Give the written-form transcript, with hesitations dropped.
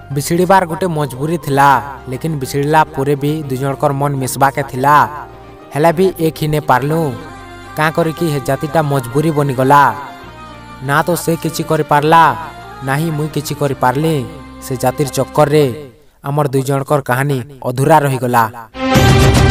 बिछड़बार गोटे मजबूरी थिला, लेकिन बिछड़ला पूरे भी दुई जनकर मन मिसवा के थिला। हेला भी एक ही ने पारलु क्या करिकी हे जातिटा मजबूरी बनीगला। ना तो से किछि करि पारला ना ही मुई किछि करि पारली। से जातिर चक्कर रे आमर दुई जनकर कहानी अधूरा रहीगला।